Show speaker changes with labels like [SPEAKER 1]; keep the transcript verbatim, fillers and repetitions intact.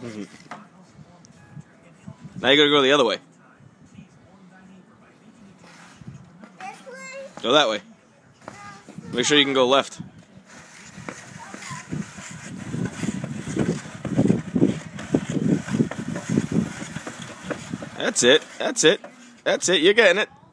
[SPEAKER 1] Mm-hmm. Now you gotta go the other way.
[SPEAKER 2] This way?
[SPEAKER 1] Go that way. Make sure you can go left. That's it. That's it. That's it. You're getting it.